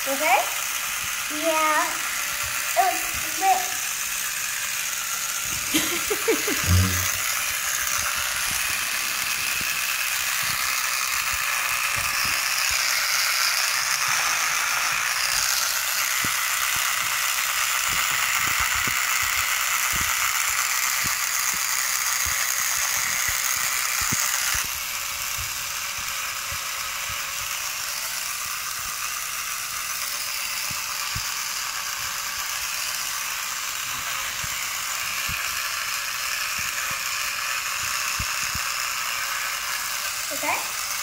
Okay? Yeah. Okay?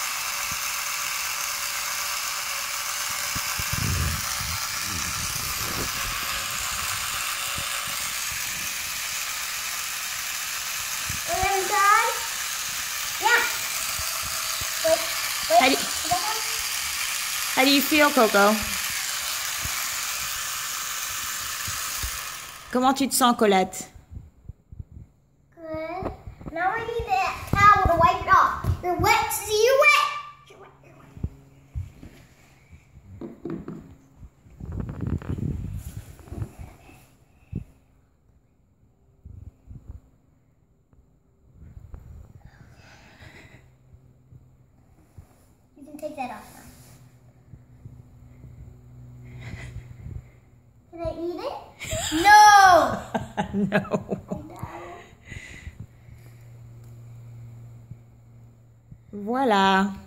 And done? Yeah. Wait. How do, how do you feel, Coco? Comment tu te sens, Colette? Good. Now we need that towel to wipe it off. You're wet. See, you're wet. You're wet. You're wet. You can take that off now. Can I eat it? No. No. Voilà.